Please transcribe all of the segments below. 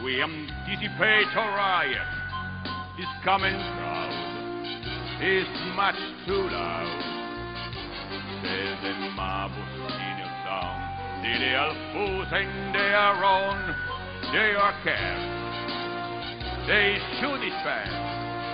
we anticipate a riot. This coming crowd is much too loud. Desde Mabustino Sound, City al Fus and they are on, they are care. They should despair.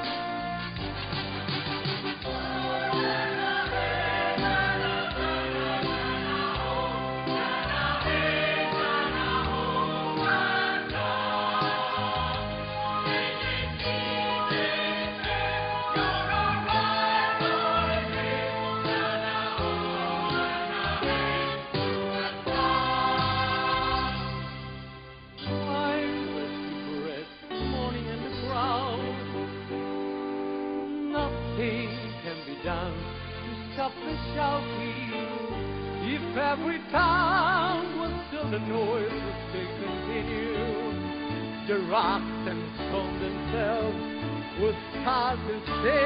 Nothing can be done to stop the shouting. If every town was still, the noise would still continue. The rocks and stones themselves would start to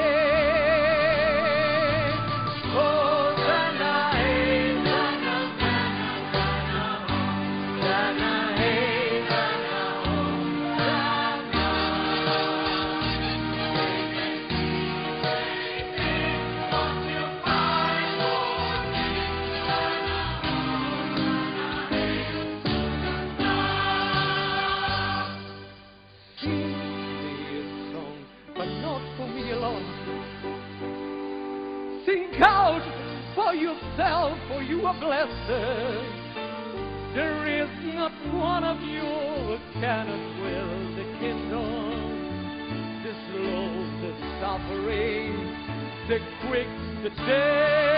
sing. Hosanna, hey, Hosanna, Hosanna, hey, sing out for yourself, for you are blessed. There is not one of you who cannot will the kingdom. The slow, the suffering, the quick, the dead.